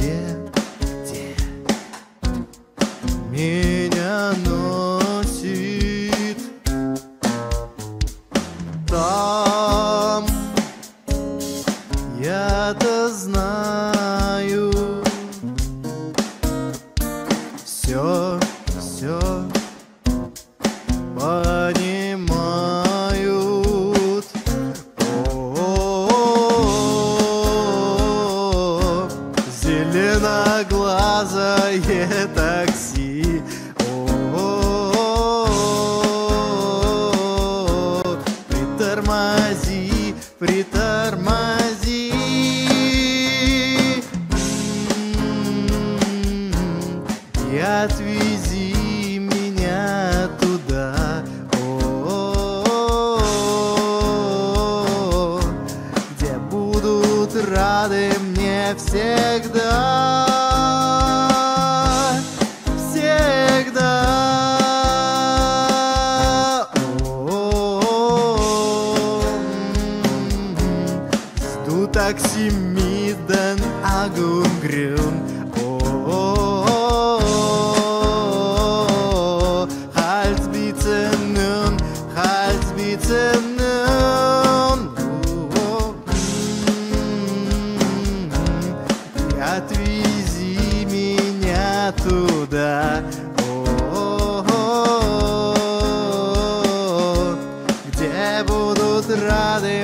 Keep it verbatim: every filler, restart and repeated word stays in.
где, где меня носит, там я-то знаю, все, все понимают. О-о-о-о, зеленоглазое такси. О-о-о-о, притормози, притормози. И отвези меня туда, о-о-о-о, где будут рады мне всегда, всегда. О-о-о-о, жду такси миден агунгрюн. Отвези меня туда, о-о-о-о, где будут рады